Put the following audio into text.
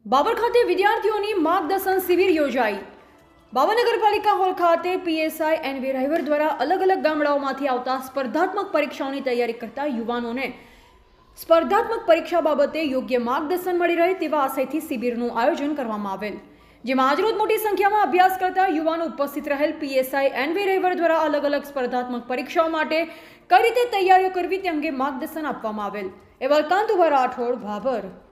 બાબર ખાતે વિદ્યાર્થીઓની માર્ગદર્શન શિબિર યોજાઈ। બાબર નગરપાલિકા હોલ ખાતે પીએસઆઈ એનવી રાયવર દ્વારા અલગ અલગ ગામડાઓમાંથી આવતા સ્પર્ધાત્મક પરીક્ષાઓની તૈયારી કરતા યુવાનોને સ્પર્ધાત્મક પરીક્ષા બાબતે યોગ્ય માર્ગદર્શન મળી રહે તેવા આશયથી શિબિરનું આયોજન કરવામાં આવેલ, જેમાં આજરોજ મોટી સંખ્યામાં અભ્યાસ કરતા યુવાનો ઉપસ્થિત રહેલ। પીએસઆઈ એનવી રાયવર દ્વારા અલગ અલગ સ્પર્ધાત્મક પરીક્ષાઓ માટે કઈ રીતે તૈયારીઓ કરવી તે અંગે માર્ગદર્શન આપવામાં આવેલ। એવા કાંતુભા રાઠોડ, ભાભર।